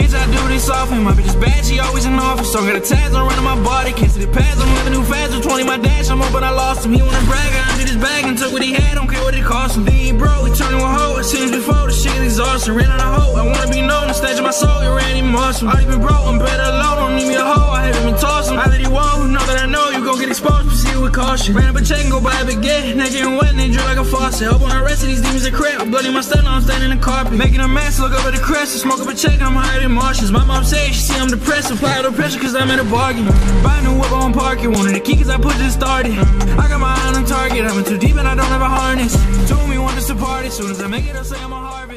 Bitch, I do this often. My bitch is bad, she always in office. So I got a tags on running my body. Can't see the pads, I'm living too fast. With 20 my dash, I'm up, but I lost him. He wanna brag, I undid his bag and took what he had. Don't care what it cost him. Then he broke, he turned to a hoe. I seen him before, the shit exhausting. Ran out of hope, I wanna be known. The stage of my soul, you Randy Moss. I been broke, I'm better alone. Don't need me a hoe, I haven't been tossing. I let it won't, know that I know you gon' get exposed. Proceed with caution. Ran up a check and go buy a baguette. Naked and wet and they drip like a faucet. Hope on the rest of these demons are crap. Bloody my stun, I'm standing in the carpet. Making a mess, look up at the crest. And smoke up a check, I'm higher than Martians. My mom says she see I'm depressed. Apply the pressure cause I'm in a bargain. Buy a new whip on parking. Wanted the key cause I put this started. I got my eye on target. I'm in too deep and I don't have a harness. Told me want us to party. Soon as I make it, I'll say I'm a harvest.